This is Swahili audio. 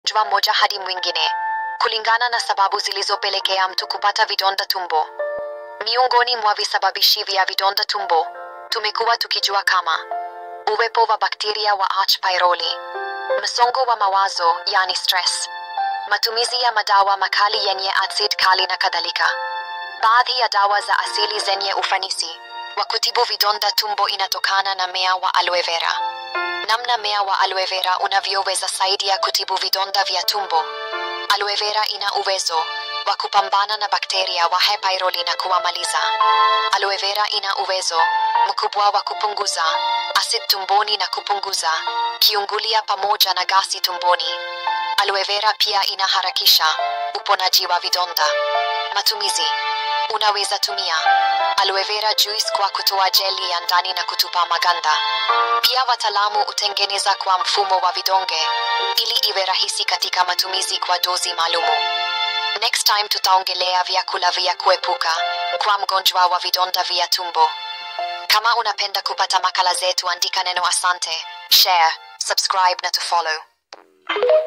ugonjwa mmoja hadi mwingine, kulingana na sababu zilizopelekea mtu kupata vidonda tumbo. Miongoni mwa visababishi vya vidonda tumbo, tumekuwa tukijua kama uwepo wa bakteria wa H. pylori, msongo wa mawazo yani stress, matumizi ya madawa makali yenye acid kali na kadhalika. Baadhi ya dawa za asili zenye ufanisi wa kutibu vidonda tumbo inatokana na mmea wa aloe vera. Namna mmea wa aloe vera unavyoweza saidia kutibu vidonda vya tumbo. Aloe vera ina uwezo wa kupambana na bakteria wa H. pylori na kuwamaliza. Aloe vera ina uwezo mkubwa wa kupunguza acid tumboni na kupunguza kiungulia pamoja na gasi tumboni. Aloe vera pia inaharakisha uponaji wa vidonda. Matumizi: unaweza tumia aloe vera juice kwa kutoa jeli ya ndani na kutupa maganda. Pia wataalamu hutengeneza kwa mfumo wa vidonge ili iwe rahisi katika matumizi kwa dozi maalumu. Next time tutaongelea vyakula vya kuepuka kwa mgonjwa wa vidonda vya tumbo. Kama unapenda kupata makala zetu, andika neno asante, share, subscribe na to follow.